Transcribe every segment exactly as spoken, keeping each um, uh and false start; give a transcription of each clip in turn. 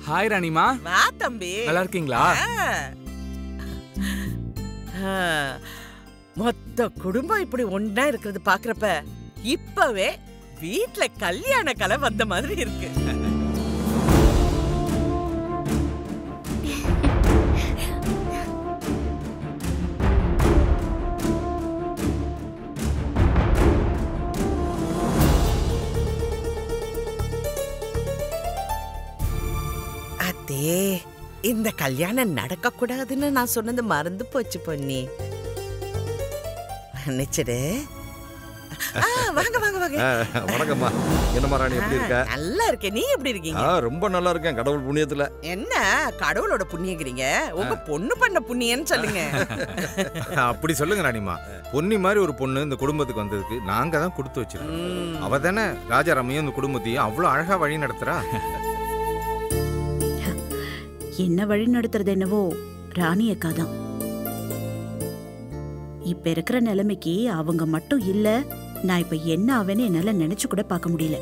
Hi Ranima. வா தம்பி. நல்லா இருக்கீங்களா? மொத்த குடும்பம் இப்படி ஒண்ணா இருக்கிறது பாக்குறப்ப இப்பவே வீட்ல கல்யாண கலை வந்த மாதிரி இருக்கு. அதே இந்த கல்யாணம் நடக்க கூடாதுன்னு நான் சொன்னது மறந்து போச்சு பொன்னி. நிச்சடு. வாங்க வாங்க வாங்க. வணக்கம்மா. என்னம்மா ராணி எப்படி இருக்க? நல்லா இருக்கேன். நீ எப்படி இருக்கீங்க? ரொம்ப நல்லா இருக்கேன் கடவுள் புண்ணியத்துல. என்ன கடவுளோட புண்ணியங்கிறீங்க? உங்க பொண்ணு பண்ண புண்ணியன்னு சொல்லுங்க. அப்படி சொல்லுங்க ராணிமா. பொன்னி மாதிரி ஒரு பொண்ணு இந்த குடும்பத்துக்கு வந்ததுக்கு நாங்க தான் கொடுத்து வச்சிருக்கோம். அவ தானே ராஜாராமையும் இந்த குடும்பத்தையும் அவ்வளவு அழகா வழி நடத்துறா. என்ன வழி நடத்துறது என்னவோ ராணி அக்கா தான். இப்ப இருக்கிற நிலைமைக்கு அவங்க மட்டும் இல்ல, நான் இப்ப என்ன ஆவேன்னு என்னால நினைச்சு கூட பார்க்க முடியல.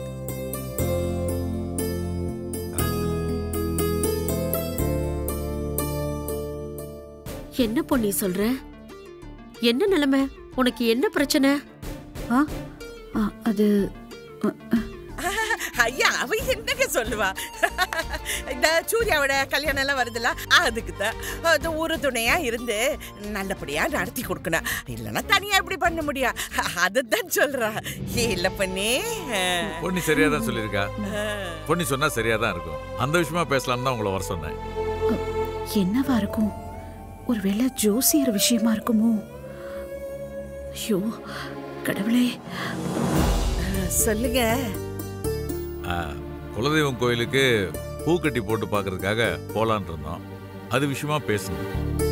என்ன பொண்ணி சொல்ற? என்ன நிலைமை? உனக்கு என்ன பிரச்சனை? அது ஐயா அவ என்னங்க சொல்லுவா? இந்த சூர்யாவோட கல்யாணம் எல்லாம் வருதுல்ல, அதுக்கு தான் ஊரு துணையா இருந்து நல்லபடியா நடத்தி கொடுக்கணும். இல்லைன்னா தனியா எப்படி பண்ண முடியும்? அதுதான் சொல்றா. இல்ல பண்ணி பொண்ணி சரியா தான் சொல்லியிருக்கா. பொண்ணி சொன்னா சரியா தான் இருக்கும். அந்த விஷயமா பேசலாம் தான் உங்களை வர சொன்னேன். என்னவா இருக்கும்? ஒருவேளை ஜோசியர் விஷயமா இருக்குமோ? ஐயோ கடவுளே. சொல்லுங்க. குலதெய்வம் கோயிலுக்கு பூக்கட்டி போட்டு பாக்குறதுக்காக போலான் இருந்தோம். அது விஷயமா பேசணும்.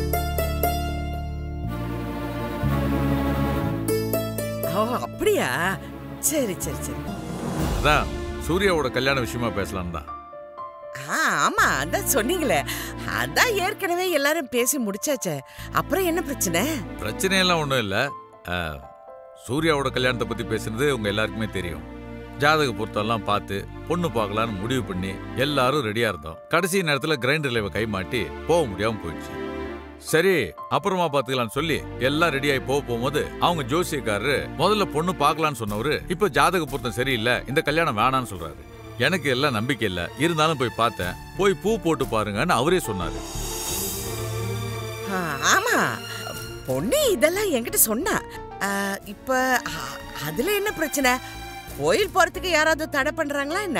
அப்படியா? சரி சரி சரி. அதான் சூர்யாவோட கல்யாண விஷயமா பேசலாம் தான். ஆமா அதான் சொன்னீங்களே. அதான் ஏற்கனவே எல்லாரும் பேசி முடிச்சாச்சே. அப்புறம் என்ன பிரச்சனை? பிரச்சனை எல்லாம் ஒண்ணும் இல்ல. சூர்யாவோட கல்யாணத்தை பத்தி பேசுறது உங்க எல்லாருக்குமே தெரியும். ஜாதக பொருத்தெல்லாம் பார்த்து பொண்ணு பார்க்கலான்னு முடிவு பண்ணி எல்லாரும் ரெடியா இருந்தோம். கடைசி நேரத்துல கிரைண்டர்ல கை மாட்டி போக முடியாம போயிடுச்சு. சரி அப்புறமா பாத்துக்கலாம்னு சொல்லி எல்லாம் ரெடியாகி போக போகும்போது அவங்க ஜோசியக்காரரு முதல்ல பொண்ணு பார்க்கலான்னு சொன்னவரு இப்ப ஜாதக பொருத்தம் சரியில்லை, இந்த கல்யாணம் வேணான்னு சொல்றாரு. எனக்கு எல்லாம் நம்பிக்கை இல்ல, இருந்தாலும் போய் பார்த்தேன். போய் பூ போட்டு பாருங்கன்னு அவரே சொன்னாரு. ஆமா பொண்ணு இதெல்லாம் என்கிட்ட சொன்னா. இப்ப அதுல என்ன பிரச்சனை? கோயில் போறதுக்கு யாராவது தடை பண்றாங்களா என்ன?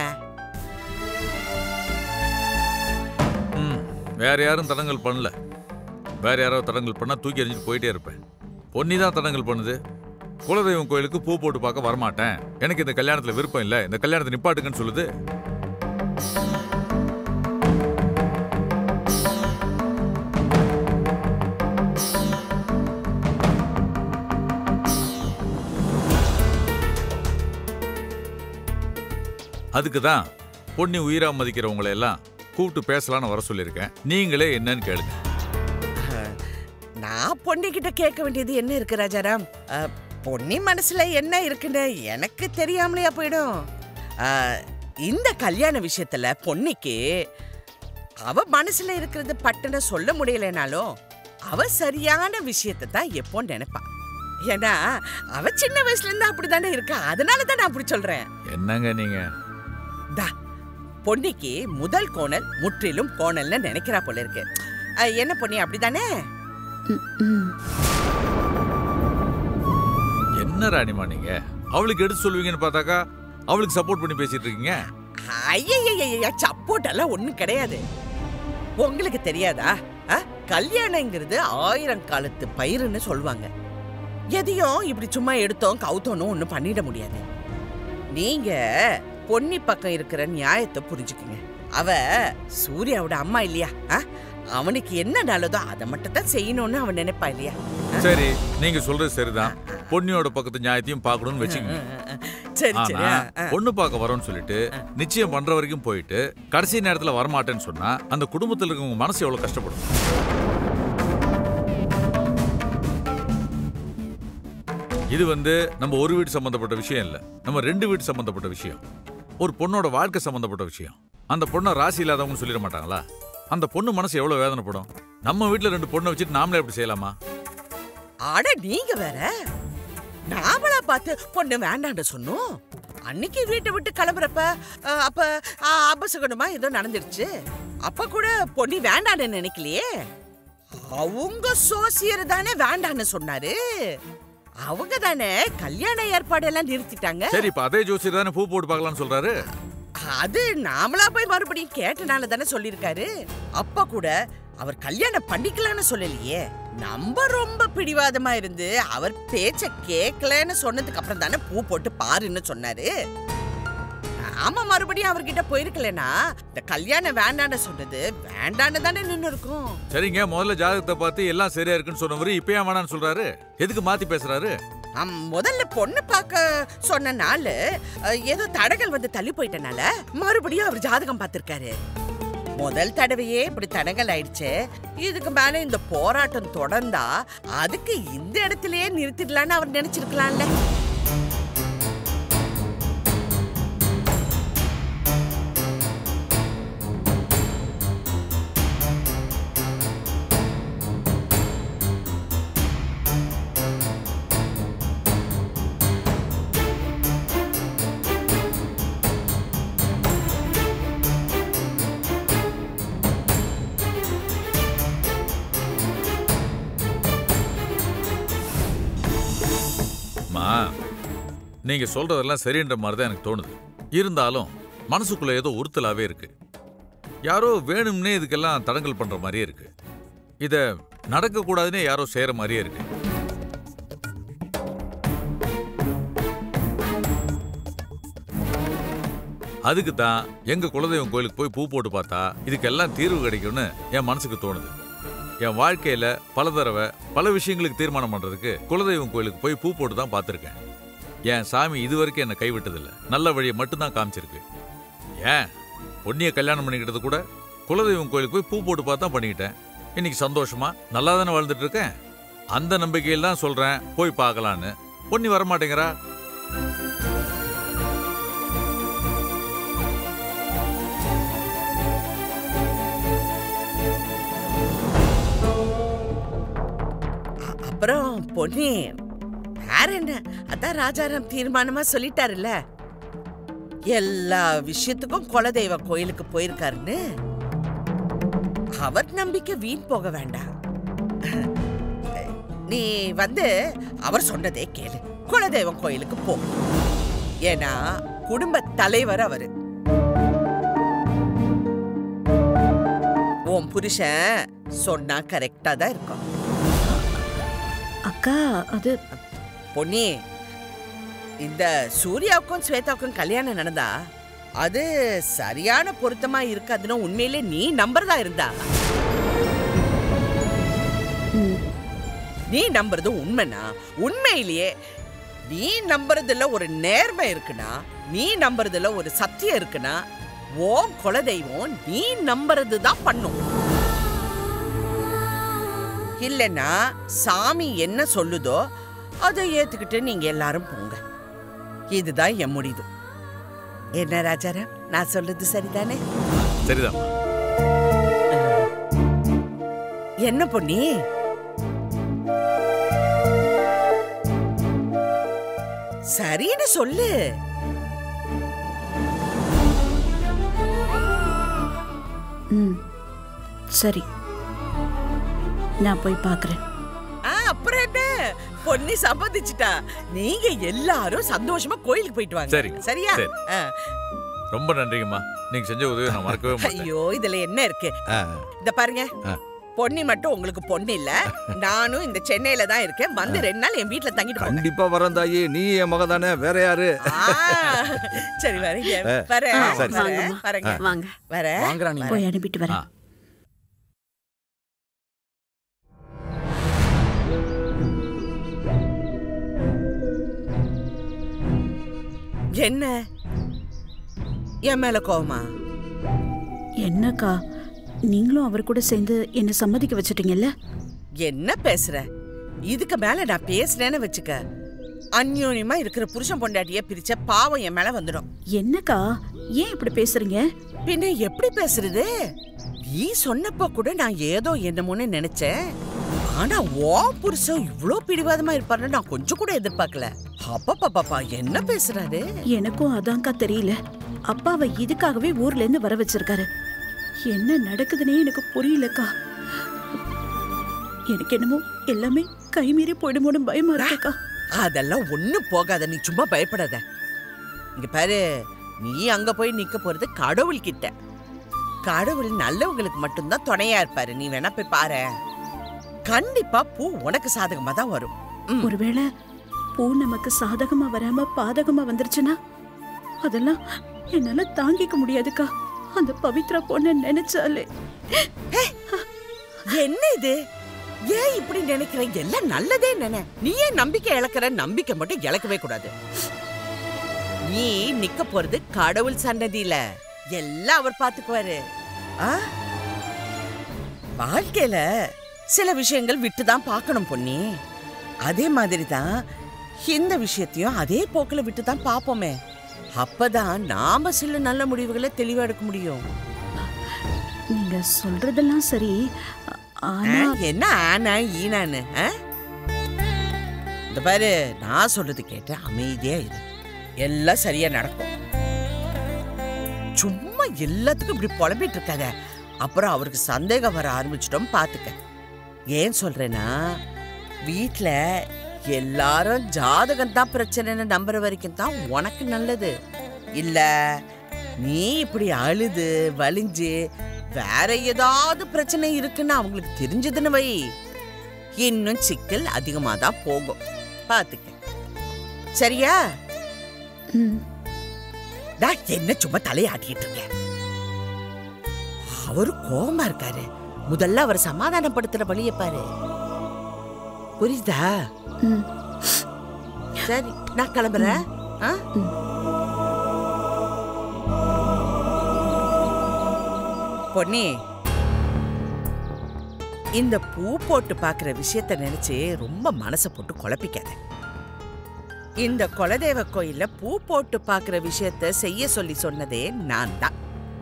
வேற யாரும் தடங்கல் பண்ணல. வேற யாராவது தடங்கல் பண்ணா தூக்கி எறிஞ்சிட்டு போயிட்டே இருப்பேன். பொன்னி தான் தடங்கல் பண்ணுது. குலதெய்வம் கோயிலுக்கு பூ போட்டு பார்க்க வரமாட்டேன், எனக்கு இந்த கல்யாணத்துல விருப்பம் இல்ல, இந்த கல்யாணத்தை நிப்பாட்டுங்கன்னு சொல்லுது. அதுக்கு தான் பொண்ணி உயிரா மதிக்கிறவங்களை எல்லாம் கூப்பிட்டு பேசலான்னு வர சொல்லியிருக்கேன். நீங்களே என்னன்னு கேளுங்க. நான் பொண்ணி கிட்ட கேட்க வேண்டியது என்ன இருக்கு ராஜாராம்? பொன்னி மனசுல என்ன இருக்குன்னு எனக்கு தெரியாமலையா போயிடும்? இந்த கல்யாண விஷயத்துல பொன்னிக்கு அவ மனசுல இருக்கிறது பட்டுன்னு சொல்ல முடியலனாலும் அவ சரியான விஷயத்தை தான் எப்போ நினைப்பா. ஏன்னா அவ சின்ன வயசுல இருந்து அப்படித்தானே இருக்கா. அதனாலதான் நான் அப்படி சொல்றேன். என்னங்க நீங்க? பொன்னிக்கு முதல் கோணல் முற்றிலும் கோணல்னு நினைக்கிறா போல இருக்கு. என்ன பொன்னி அப்படிதானே? என்ன ராணிமா நீங்க அவளுக்கு எடுத்து சொல்லுவீங்கன்னு பார்த்தாக்கா அவளுக்கு சப்போர்ட் பண்ணி பேசிட்டு இருக்கீங்க. ஐயா சப்போர்ட் எல்லாம் ஒண்ணும் கிடையாது. உங்களுக்கு தெரியாதா? கல்யாணங்கிறது ஆயிரம் காலத்து பயிருன்னு சொல்லுவாங்க. எதையும் இப்படி சும்மா எடுத்தோம் கவுத்தோன்னு ஒன்னும் பண்ணிட முடியாது. நீங்க பொன்னி பக்கம் இருக்கிற நியாயத்தை புரிஞ்சுக்குங்க. அவ சூர்யாவோட அம்மா இல்லையா? அவனுக்கு என்ன நல்லதோ அதை மட்டும் தான் செய்யணும்னு அவன் நினைப்பா இல்லையா? சரி நீங்க சொல்றது சரிதான். பொன்னியோட பக்கத்து நியாயத்தையும் பார்க்கணும்னு வச்சுக்கோங்க. சரி சரி. பொண்ணு பார்க்க வரோன்னு சொல்லிட்டு நிச்சயம் பண்ற வரைக்கும் போயிட்டு கடைசி நேரத்துல வரமாட்டேன்னு சொன்னா அந்த குடும்பத்துல இருக்கவங்க மனசு எவ்வளவு கஷ்டப்படும். இது வந்து நம்ம ஒரு வீடு சம்பந்தப்பட்ட விஷயம் இல்ல, நம்ம ரெண்டு வீடு சம்பந்தப்பட்ட விஷயம், ஒரு பொண்ணோட வாழ்க்கை சம்பந்தப்பட்ட விஷயம். அந்த பொண்ணை ராசி இல்லாதவங்கன்னு சொல்லிட மாட்டாங்களா? அந்த பொண்ணு மனசு எவ்வளவு வேதனைப்படும். நம்ம வீட்டுல ரெண்டு பொண்ணை வச்சுட்டு நாமளே எப்படி செய்யலாமா? ஆட நீங்க வேற நாமளா பார்த்து பொண்ணு வேண்டான்னு சொன்னோம். அன்னைக்கு வீட்டை விட்டு கிளம்புறப்ப அப்ப அபசகுணமா ஏதோ நடந்துருச்சு. அப்ப கூட பொண்ணு வேண்டான்னு நினைக்கலையே. அவங்க சோசியர் தானே வேண்டான்னு சொன்னாரு. அவங்க தானே கல்யாண ஏற்பாடு எல்லாம் நிறுத்திட்டாங்க. சரி, இப்ப அதே ஜோசியர் தானே பூ போட்டு பார்க்கலாம்னு சொல்றாரு. அது நாமளா போய் மறுபடியும் கேட்டனால தானே சொல்லிருக்காரு. அப்ப கூட அவர் கல்யாணம் பண்ணிக்கலான்னு சொல்லலையே. நம்ம ரொம்ப பிடிவாதமா இருந்து அவர் பேச்ச கேட்கலன்னு சொன்னதுக்கு அப்புறம் தானே பூ போட்டு பாருன்னு சொன்னாரு. ஆமா, மறுபடியும் அவர்கிட்ட போயிருக்கலனா இந்த கல்யாணம் வேண்டான்னு சொன்னது வேண்டான்னு தானே நின்னு இருக்கும். சரிங்க, முதல்ல ஜாதகத்தை பார்த்து எல்லாம் சரியா இருக்குன்னு சொன்னவரு இப்ப ஏன் வேணான்னு சொல்றாரு? எதுக்கு மாத்தி பேசுறாரு? முதல்ல பொண்ணு பார்க்க சொன்ன நாள் ஏதோ தடங்கள் வந்து தள்ளி போயிட்டனால மறுபடியும் அவர் ஜாதகம் பார்த்திருக்காரு. முதல் தடவையே இப்படி தடங்கள் ஆயிடுச்சு. இதுக்கு மேல இந்த போராட்டம் தொடர்ந்தா அதுக்கு இந்த இடத்திலேயே நிறுத்திடலான்னு அவர் நினைச்சிருக்கலாம்ல. நீங்க சொல்றதெல்லாம் சரின்ற மாதிரி தான் எனக்கு தோணுது. இருந்தாலும் மனசுக்குள்ள ஏதோ உறுத்தலாவே இருக்கு. யாரோ வேணும்னே இதுக்கெல்லாம் தடங்கல் பண்ற மாதிரியே இருக்கு. இத நடக்க கூடாதுன்னே யாரோ செய்யற மாதிரியே இருக்கு. அதுக்கு தான் எங்க குலதெய்வம் கோயிலுக்கு போய் பூ போட்டு பார்த்தா இதுக்கெல்லாம் தீர்வு கிடைக்கும்னு என் மனசுக்கு தோணுது. என் வாழ்க்கையில பல தடவை பல விஷயங்களுக்கு தீர்மானம் பண்றதுக்கு குலதெய்வம் கோயிலுக்கு போய் பூ போட்டு தான் பார்த்துருக்கேன். என் சாமி இதுவரைக்கும் என்னை கைவிட்டதில்லை. நல்ல வழியை மட்டும்தான் காமிச்சிருக்கு. ஏன் பொண்ணிய கல்யாணம் பண்ணிக்கிட்டது கூட குலதெய்வம் கோயிலுக்கு போய் பூ போட்டு பார்த்து தான் பண்ணிக்கிட்டேன். இன்னைக்கு சந்தோஷமா நல்லா தானே வாழ்ந்துட்டு இருக்கேன். அந்த நம்பிக்கையில் தான் சொல்றேன் போய் பார்க்கலான்னு. பொண்ணி வரமாட்டேங்கிறா. அப்புறம் பொண்ணி வேற என்ன, அதான் ராஜாராம் தீர்மானமா சொல்லிட்டாருல்ல எல்லா விஷயத்துக்கும் குலதெய்வ கோயிலுக்கு போயிருக்காருன்னு. அவர் நம்பிக்கை வீண் போக வேண்டாம். நீ வந்து அவர் சொன்னதே கேளு, குலதெய்வம் கோயிலுக்கு போ. ஏன்னா குடும்ப தலைவர் அவரு. உன் புருஷன் சொன்னா கரெக்டா தான் இருக்கும். அக்கா அது பொன்னி, இந்த சூர்யாவுக்கும் ஸ்வேதாவுக்கும் கல்யாணம் நடந்தா அது சரியான பொருத்தமா இருக்காதுன்னு உண்மையிலே நீ நம்புறதா இருந்தா நீ நம்புறது உண்மைனா, உண்மையிலேயே நீ நம்புறதுல ஒரு நேர்மை இருக்குன்னா, நீ நம்புறதுல ஒரு சத்தியம் இருக்குன்னா, ஓம் குலதெய்வம் நீ நம்புறது தான் பண்ணும். இல்லைன்னா சாமி என்ன சொல்லுதோ அதை ஏத்துக்கிட்டு நீங்க எல்லாரும் போங்க. இதுதான் என் முடிவு. என்ன ராஜாராம், நான் சொல்றது சரிதானே? சரிதான். என்ன பொண்ணி, சரின்னு சொல்லு. ம் சரி, நான் போய் பார்க்கறேன். அப்புறம் என்ன, பொண்ணி சம்மதிச்சிட்டா. நீங்க எல்லாரும் சந்தோஷமா கோயிலுக்கு போயிட்டு வாங்க. சரி, சரியா? ரொம்ப நன்றிங்கம்மா. நீங்க செஞ்ச உதவி நான் மறக்கவே மாட்டேன். ஐயோ, இதுல என்ன இருக்கு? இத பாருங்க, பொண்ணி மட்டும் உங்களுக்கு பொண்ணு இல்ல. நானும் இந்த சென்னையில தான் இருக்கேன். வந்து ரெண்டு நாள் என் வீட்டுல தங்கிட்டு போங்க. கண்டிப்பா வரேன் தாயி. நீ என் மக தானே, வேற யாரு? சரி வரீங்க. வரேன் வரேங்க. வாங்க வரேன். போய் அனுப்பிட்டு வரேன். என்ன என் மேல கோவமா? என்னக்கா, நீங்களும் அவர் கூட சேர்ந்து என்ன சம்மதிக்க வச்சிட்டீங்கல்ல? என்ன பேசுற? இதுக்கு மேல நான் பேசுறேன்னு வச்சுக்க, அந்யோன்யமா இருக்கிற புருஷன் பொண்டாட்டிய பிரிச்ச பாவம் என் மேல வந்துடும். என்னக்கா, ஏன் இப்படி பேசுறீங்க? பின்ன எப்படி பேசுறது? நீ சொன்னப்ப கூட நான் ஏதோ என்னமோன்னு நினைச்சேன். ஆனா ஓ புருஷன் இவ்ளோ பிடிவாதமா இருப்பாருன்னு நான் கொஞ்சம் கூட எதிர்பார்க்கல. அப்பா பாப்பா என்ன பேசுறாரு? எனக்கும் அதான்க்கா தெரியல. அப்பாவை இதுக்காகவே ஊர்ல இருந்து வர வச்சிருக்காரு. என்ன நடக்குதுன்னே எனக்கு புரியலக்கா. எனக்கு என்னமோ எல்லாமே கைமீறி போயிடுமோன்னு பயமா இருக்கா. அதெல்லாம் ஒண்ணும் போகாத, நீ சும்மா பயப்படாத. இங்க பாரு, நீ அங்க போய் நிக்க போறது கடவுள் கிட்ட. கடவுள் நல்லவங்களுக்கு மட்டும்தான் துணையா இருப்பாரு. நீ வேணா போய் பாரு, கண்டிப்பா பூ உனக்கு சாதகமா தான் வரும். ஒருவேளை பூ நமக்கு சாதகமா வராம பாதகமா வந்துருச்சுன்னா அதெல்லாம் என்னால தாங்கிக்க முடியாதுக்கா. அந்த பவித்ரா பொண்ண நினைச்சாலே. என்ன இது? ஏன் இப்படி நினைக்கிற? எல்லாம் நல்லதே நினை. நீ ஏன் நம்பிக்கை இழக்கிற? நம்பிக்கை மட்டும் இழக்கவே கூடாது. நீ நிக்க போறது கடவுள் சன்னதியில. எல்லாம் அவர் பாத்துக்குவாரு. வாழ்க்கையில சில விஷயங்கள் விட்டுதான் பார்க்கணும் பொன்னி. அதே மாதிரிதான் இந்த விஷயத்தையும் அதே போக்குல விட்டுதான் பார்ப்போமே. அப்பதான் நாம சில நல்ல முடிவுகளை தெளிவா எடுக்க முடியும். நீங்க சொல்றதெல்லாம் சரி. என்ன ஆனா ஈனான்னு? இந்த பாரு, நான் சொல்றது கேட்டு அமைதியா இரு. எல்லாம் சரியா நடக்கும். சும்மா எல்லாத்துக்கும் இப்படி புலம்பிட்டு இருக்காத. அப்புறம் அவருக்கு சந்தேகம் வர ஆரம்பிச்சிட்டோம் பாத்துக்க. ஏன் சொல்றேன்னா, வீட்டுல எல்லாரும் ஜாதகம் தான் பிரச்சனைன்னு நம்புற வரைக்கும் தான் உனக்கு நல்லது. இல்ல நீ இப்படி அழுது வலிஞ்சு வேற ஏதாவது பிரச்சனை இருக்குன்னு அவங்களுக்கு தெரிஞ்சதுன்னு வை, இன்னும் சிக்கல் அதிகமா தான் போகும். பாத்துக்க, சரியா? என்ன சும்மா தலையாட்டிட்டு இருக்க? அவரு கோபமா இருக்காரு. முதல்ல அவர் சமாதானப்படுத்துற வழிய பாரு. புரியுதா? சரி, நான் கிளம்புறேன். பொன்னி, இந்த பூ போட்டு பாக்குற விஷயத்த நினைச்சு ரொம்ப மனசை போட்டு குழப்பிக்காத. இந்த குலதெய்வ கோயில்ல பூ போட்டு பாக்குற விஷயத்த செய்ய சொல்லி சொன்னதே நான் தான்.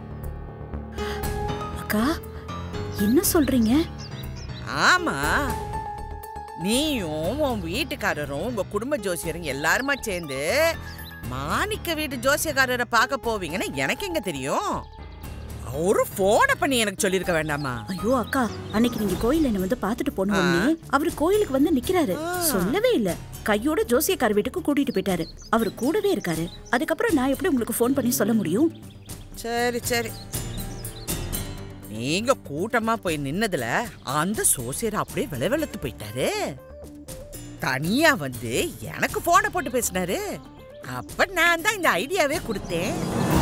அக்கா, என்ன சொல்றீங்க? ஆமா, நீயும் உன் வீட்டுக்காரரும் உங்க குடும்ப ஜோசியரும் எல்லாருமா சேர்ந்து மாணிக்க வீட்டு ஜோசியக்காரரை பார்க்க போவீங்கன்னு எனக்கு எங்க தெரியும்? ஒரு போனை பண்ணி எனக்கு சொல்லிருக்க வேண்டாமா? ஐயோ அக்கா, அன்னைக்கு நீங்க கோயில என்ன வந்து பாத்துட்டு போனோம்னே அவரு கோயிலுக்கு வந்து நிக்கிறாரு. சொல்லவே இல்ல. கையோட ஜோசியக்கார வீட்டுக்கு கூட்டிட்டு போயிட்டாரு. அவரு கூடவே இருக்காரு. அதுக்கப்புறம் நான் எப்படி உங்களுக்கு போன் பண்ணி சொல்ல முடியும்? சரி சரி, நீங்க கூட்டமா போய் நின்னதுல அந்த சோசியர் அப்படியே விளவெழுத்து போயிட்டாரு. தனியா வந்து எனக்கு போனை போட்டு பேசினாரு. அப்ப நான் தான் இந்த ஐடியாவே கொடுத்தேன்.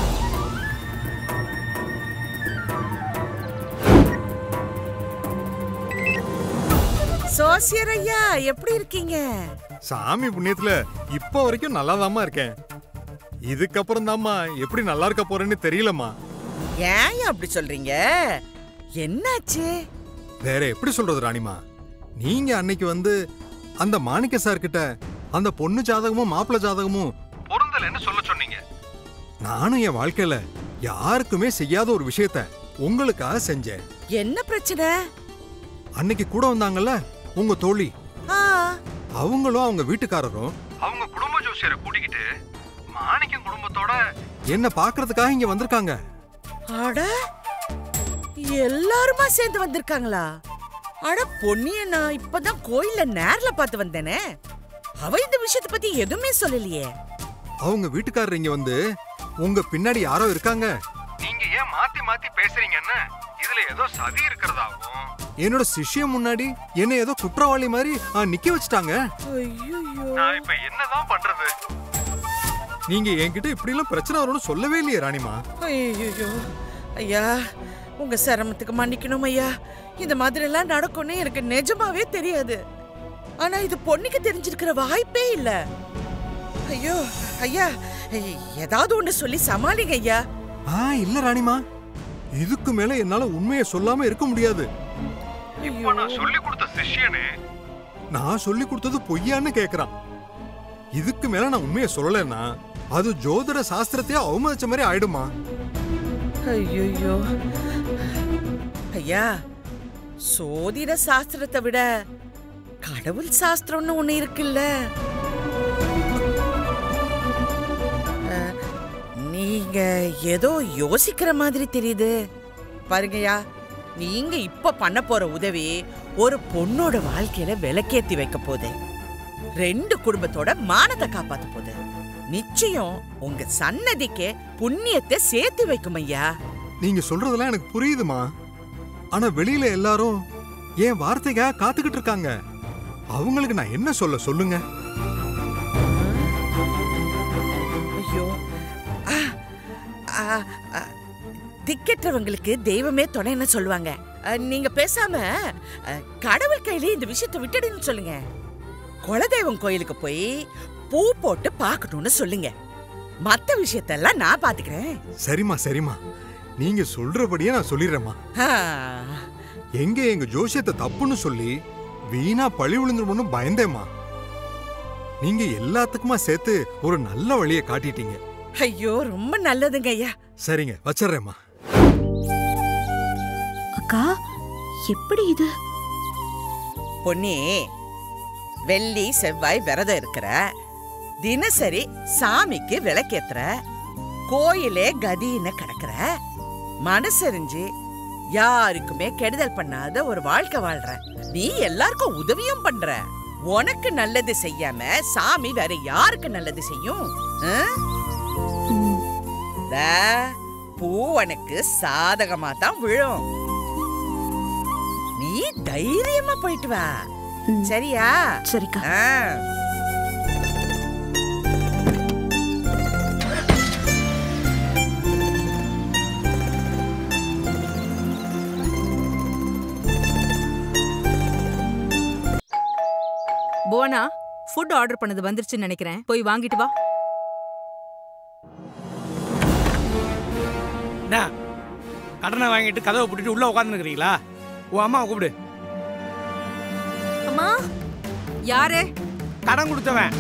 சோசியர் ஐயா, எப்படி இருக்கீங்க? சாமி புண்ணியத்துல இப்ப வரைக்கும் நல்லாதாம்மா இருக்கேன். இதுக்கப்புறம் தாம்மா எப்படி நல்லா இருக்க போறேன்னு தெரியலம்மா. ஏன் அப்படி சொல்றீங்க? என்னாச்சு? வேற எப்படி சொல்றது ராணிமா? நீங்க அன்னைக்கு வந்து அந்த மாணிக்க சார் கிட்ட அந்த பொண்ணு ஜாதகமும் மாப்பிள்ள ஜாதகமும் பொருந்தலன்னு சொல்ல சொன்னீங்க. நானும் என் வாழ்க்கையில யாருக்குமே செய்யாத ஒரு விஷயத்த உங்களுக்காக செஞ்சேன். என்ன பிரச்சனை? அன்னைக்கு கூட வந்தாங்கல்ல உங்க தோழி, ஆ, அவங்களும் அவங்க வீட்டுக்காரரும் அவங்க குடும்ப ஜோசியரை கூட்டிக்கிட்டு மாணிக்கம் குடும்பத்தோட என்ன பாக்குறதுக்காக இங்க வந்திருக்காங்க. அட, எல்லாருமா சேர்ந்து வந்திருக்காங்களா? அட பொன்னிய, நான் இப்பதான் கோயில்ல நேர்ல பார்த்து வந்தேனே. அவ இந்த விஷயத்தை பத்தி எதுவுமே சொல்லலையே. அவங்க வீட்டுக்காரர் இங்க வந்து உங்க பின்னாடி யாரோ இருக்காங்க, நீங்க ஏன் மாத்தி மாத்தி பேசுறீங்கன்னு இதுல ஏதோ சதி இருக்கிறதாவும் என்னோட சிஷ்யம் முன்னாடி என்ன ஏதோ குற்றவாளி மாதிரி நிக்க வச்சுட்டாங்க. நான் இப்ப என்னதான் பண்றது? நீங்க என்கிட்ட இப்படி எல்லாம் பிரச்சனை வரும்னு சொல்லவே இல்லையே ராணிமா. ஐயோ ஐயா, உங்க சிரமத்துக்கு மன்னிக்கணும் ஐயா. இந்த மாதிரி எல்லாம் நடக்கும்னு எனக்கு நிஜமாவே தெரியாது. ஆனா இது பொண்ணுக்கு தெரிஞ்சிருக்கிற வாய்ப்பே இல்ல. ஐயோ ஐயா, ஏதாவது ஒண்ணு சொல்லி சமாளிங்க ஐயா. ஆ இல்ல ராணிமா, இதுக்கு மேல என்னால உண்மையை சொல்லாம இருக்க முடியாது. இப்ப நான் சொல்லி கொடுத்த சிஷ்யனே நான் சொல்லி கொடுத்தது பொய்யான்னு கேக்குறான். இதுக்கு மேல நான் உண்மையை சொல்லலைன்னா அது ஜோதிட சாஸ்திரத்தையே அவமதிச்ச மாதிரி ஆயிடுமா. ஐயோ ஐயா, சோதிட சாஸ்திரத்தை விட கடவுள் சாஸ்திரம்னு ஒண்ணு இருக்குல்ல. அஹ், நீங்க ஏதோ யோசிக்கிற மாதிரி தெரியுது. பாருங்கய்யா, நீங்க இப்ப பண்ண போற உதவி ஒரு பொண்ணோட வாழ்க்கையில விளக்கேத்தி வைக்க போகுது. ரெண்டு குடும்பத்தோட மானத்தை காப்பாத்த போகுது. நிச்சயம் உங்க சன்னதிக்கு புண்ணியத்தை சேர்த்து வைக்கும் ஐயா. நீங்க சொல்றதெல்லாம் எனக்கு புரியுதுமா. ஆனா வெளியில எல்லாரும் என் வார்த்தைக்காக காத்துக்கிட்டு இருக்காங்க. அவங்களுக்கு நான் என்ன சொல்ல சொல்லுங்க. ஐயோ, ஆ, ஆ, ஆ, திக்கற்றவங்களுக்கு தெய்வமே துணைன்னு சொல்லுவாங்க. அ, நீங்க பேசாம அ, கடவுள் கையில இந்த விஷயத்தை விட்டுடுன்னு சொல்லுங்க. குலதெய்வம் கோயிலுக்கு போய் பூ போட்டு பார்க்கணும்னு சொல்லுங்க. மத்த விஷயத்தெல்லாம் நான் பாத்துக்கிறேன். சரிம்மா சரிம்மா, நீங்க சொல்றபடியே நான் சொல்லிடுறேம்மா. ஆ, எங்க எங்க ஜோசியத்தை தப்புன்னு சொல்லி வீணா பழி விழுந்துருமோன்னு பயந்தேம்மா. நீங்க எல்லாத்துக்குமா சேர்த்து ஒரு நல்ல வழியை காட்டிட்டீங்க. ஐயோ, ரொம்ப நல்லதுங்க ஐயா. சரிங்க, வச்சிடுறேம்மா. அக்கா, எப்படி இது? பொன்னி, வெள்ளி செவ்வாய் விரதம் இருக்கிற, தினசரி சாமிக்கு விளக்கேத்துற, கோயிலே கதின்னு கிடக்குற, மனசறிஞ்சு யாருக்குமே கெடுதல் பண்ணாத ஒரு வாழ்க்கை வாழ்ற. நீ எல்லாருக்கும் உதவியும் பண்ற. உனக்கு நல்லது செய்யாம சாமி வேற யாருக்கு நல்லது செய்யும்? ஆ? தா, பூ உனக்கு சாதகமா தான் விழும். நீ தைரியமா போயிட்டு வா. சரியா? சரிக்கா. ஆ. புவனா, ஃபுட் ஆர்டர் பண்ணது வந்துருச்சுன்னு நினைக்கிறேன். போய் வாங்கிட்டு வா. என்ன கடனை வாங்கிட்டு கதவை போட்டுட்டு உள்ள உட்காந்துருக்கீங்களா? உன் அம்மா கூப்பிடு. அம்மா, யாரு? கடன் கொடுத்தவன்.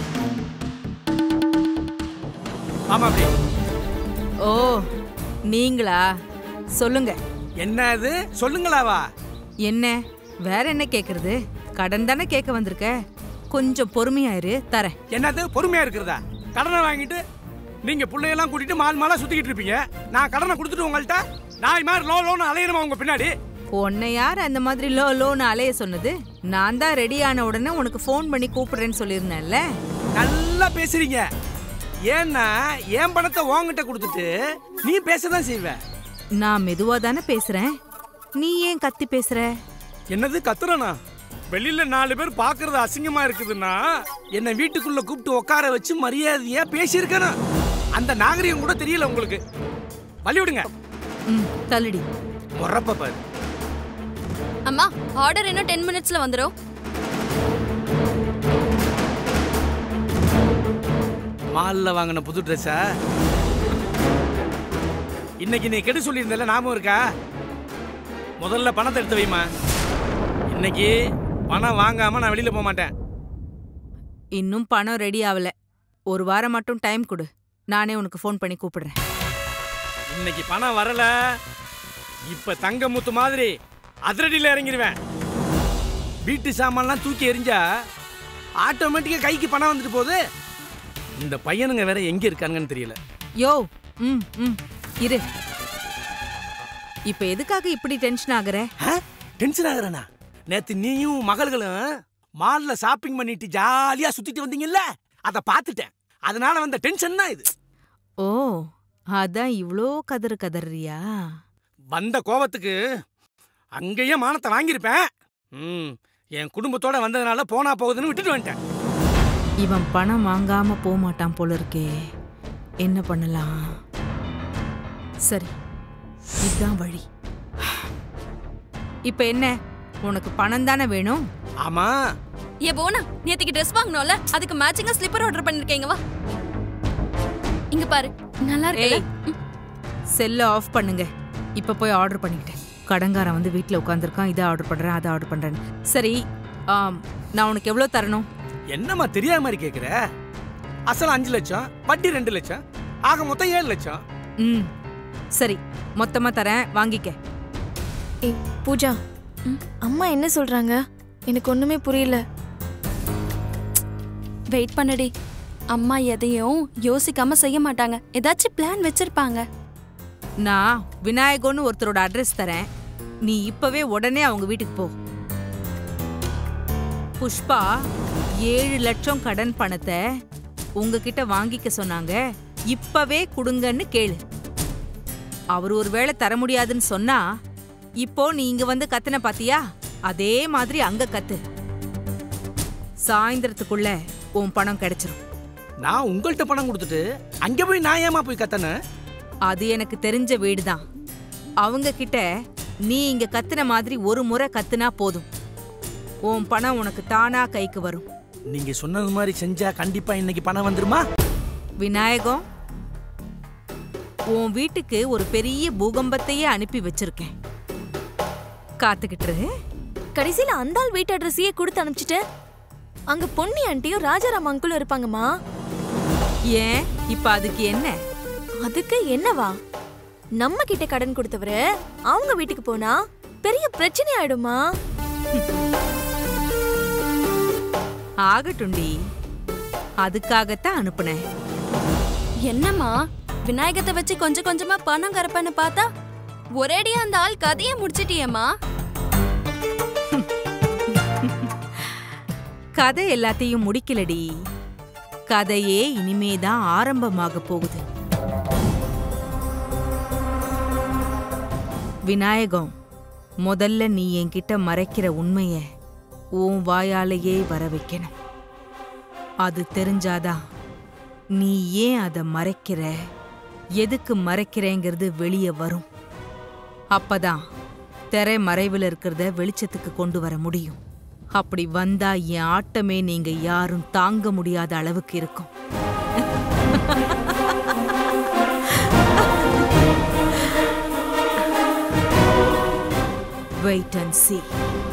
ஆமா, அப்படி. ஓ, நீங்களா? சொல்லுங்க. என்ன இது? சொல்லுங்களாவா? என்ன வேற என்ன கேக்குறது? கடன் தானே கேட்க வந்திருக்க. கொஞ்சம் பொறுமையாயிரு, தரேன். என்னது பொறுமையா இருக்கிறதா? கடனை வாங்கிட்டு நீங்க பிள்ளையெல்லாம் கூட்டிட்டு மால் மாலா சுத்திக்கிட்டு இருப்பீங்க. நான் கடனை கொடுத்துட்டு உங்கள்கிட்ட நாய் மாதிரி லோ லோன்னு அலையணுமா உங்க பின்னாடி? உன்னை யார் அந்த மாதிரி லோ லோன்னு அலைய சொன்னது? நான் தான் ரெடி ஆன உடனே உனக்கு ஃபோன் பண்ணி கூப்பிடுறேன்னு சொல்லியிருந்தேன்ல. நல்லா பேசுறீங்க. ஏன்னா என் பணத்தை உன்கிட்ட கொடுத்துட்டு நீ பேசதான் செய்வ. நான் மெதுவா தானே பேசுறேன். நீ ஏன் கத்தி பேசுற? என்னது கத்துறனா? வெளியில நாலு பேர் பாக்குறது அசிங்கமா இருக்குதுன்னா என்ன வீட்டுக்குள்ள கூப்பிட்டு உட்கார வச்சு மரியாதையா பேசியிருக்கணும். அந்த நாகரிகம் கூட தெரியல உங்களுக்கு. வழி விடுங்க. ம், தள்ளுடி. முறப்ப பாரு. அம்மா, ஆர்டர் இன்னும் டென் மினிட்ஸ்ல வந்துரும். மால்ல வாங்கின புது ட்ரெஸ்ஸா? இன்னைக்கு நீ கெடு சொல்லியிருந்தல, ஞாபகம் இருக்கா? முதல்ல பணத்தை எடுத்து வைமா. இன்னைக்கு பணம் வாங்காம நான் வெளியில போக மாட்டேன். இன்னும் பணம் ரெடி ஆகல. ஒரு வாரம் மட்டும் டைம் கொடு. நானே உனக்கு ஃபோன் பண்ணி கூப்பிடுறேன். இன்னைக்கு பணம் வரல, இப்ப தங்க முத்து மாதிரி அதிரடியில் இறங்கிடுவேன். வீட்டு சாமான்லாம் தூக்கி எறிஞ்சா ஆட்டோமேட்டிக்கா கைக்கு பணம் வந்துட்டு போகுது. இந்த பையனுங்க வேற எங்க இருக்காங்கன்னு தெரியல. யோ, ம் ம் இரு. இப்ப எதுக்காக இப்படி டென்ஷன் ஆகுற? டென்ஷன் ஆகுறனா? நேத்து நீயும் மகள்களும் மால்ல ஷாப்பிங் பண்ணிட்டு ஜாலியா சுத்திட்டு வந்தீங்கல்ல, அத பாத்துட்டேன். அதனால வந்த டென்ஷன் தான் இது. ஓ, அதான் இவ்ளோ கதறு கதறியா? வந்த கோபத்துக்கு அங்கேயே மானத்தை வாங்கியிருப்பேன். ம், என் குடும்பத்தோட வந்ததுனால போனா போகுதுன்னு விட்டுட்டு வந்துட்டேன். இவன் பணம் வாங்காம போக மாட்டான் போல இருக்கே. என்ன பண்ணலாம்? சரி, இதுதான் வழி. இப்ப என்ன, உனக்கு பணம் தானே வேணும்? ஆமா. ஏ போனா, நேத்துக்கு ட்ரெஸ் வாங்கணும்ல, அதுக்கு மேட்சிங்கா ஸ்லிப்பர் ஆர்டர் பண்ணிருக்கீங்க. வா இங்க பாரு, நல்லா இருக்கு. செல்ல ஆஃப் பண்ணுங்க. இப்ப போய் ஆர்டர் பண்ணிக்கிட்டேன். கடங்காரன் வந்து வீட்டுல உட்காந்துருக்கான். இதை ஆர்டர் பண்றேன், அதை ஆர்டர் பண்றேன். சரி, நான் உனக்கு எவ்வளவு தரணும்? என்னம்மா தெரியாத மாதிரி கேக்குற? அசல் அஞ்சு லட்சம், வட்டி ரெண்டு லட்சம், ஆக மொத்தம் ஏழு லட்சம். ம், சரி, மொத்தமா தரேன், வாங்கிக்க. ஏய் பூஜா, அம்மா என்ன சொல்றாங்க? எனக்கு ஒண்ணுமே புரியல. வெயிட் பண்ணடி. அம்மா எதையும் யோசிக்காம செய்ய மாட்டாங்க. ஏதாச்சும் பிளான் வச்சிருப்பாங்க. நான் விநாயகன்னு ஒருத்தரோட அட்ரஸ் தரேன். நீ இப்பவே உடனே அவங்க வீட்டுக்கு போ. புஷ்பா ஏழு லட்சம் கடன் பணத்தை உங்ககிட்ட வாங்கிக்க சொன்னாங்க. இப்பவே கொடுங்கன்னு கேளு. அவர் ஒருவேளை தர முடியாதுன்னு சொன்னா, இப்போ நீ இங்க வந்து கத்துன பாத்தியா, அதே மாதிரி அங்க கத்து. சாயந்தரத்துக்குள்ள உன் பணம் கிடைச்சிரும். நான் உங்கள்கிட்ட பணம் கொடுத்துட்டு அங்க போய் நான் ஏமா போய் கத்தன? அது எனக்கு தெரிஞ்ச வீடுதான். அவங்க கிட்ட நீ இங்க கத்துன மாதிரி ஒரு முறை கத்துனா போதும். உன் பணம் உனக்கு தானா கைக்கு வரும். நீங்க சொன்னது மாதிரி செஞ்சா கண்டிப்பா இன்னைக்கு பணம் வந்துருமா? விநாயகம், உன் வீட்டுக்கு ஒரு பெரிய பூகம்பத்தையே அனுப்பி வச்சிருக்கேன். காத்துக்கிட்டு. கடைசியில அந்த ஆள் வீட்டு அட்ரஸையே கொடுத்து அனுப்பிச்சிட்டு அங்க பொன்னி ஆண்டியும் ராஜாராம் அங்கிளும் இருப்பாங்கம்மா. ஏன் இப்ப அதுக்கு என்ன? அதுக்கு என்னவா? நம்ம கிட்ட கடன் கொடுத்தவரு அவங்க வீட்டுக்கு போனா பெரிய பிரச்சனை ஆயிடுமா? ஆகட்டுண்டி, அதுக்காகத்தான் அனுப்புனேன். என்னம்மா விநாயகத்தை வச்சு கொஞ்சம் கொஞ்சமா பணம் கரப்பன்னு பார்த்தா ஒரேடியா அந்த ஆள் கதையை முடிச்சிட்டியேம்மா. கதை எல்லாத்தையும் முடிக்கலடி. கதையே இனிமேதான் ஆரம்பமாக போகுது. விநாயகம், முதல்ல நீ என்கிட்ட மறைக்கிற உண்மைய உன் வாயாலேயே வர வைக்கணும். அது தெரிஞ்சாதான் நீ ஏன் அதை மறைக்கிற, எதுக்கு மறைக்கிறேங்கிறது வெளியே வரும். அப்பதான் திரை மறைவில் இருக்கிறத வெளிச்சத்துக்கு கொண்டு வர முடியும். அப்படி வந்தா என் ஆட்டமே நீங்க யாரும் தாங்க முடியாத அளவுக்கு இருக்கும். Wait and see.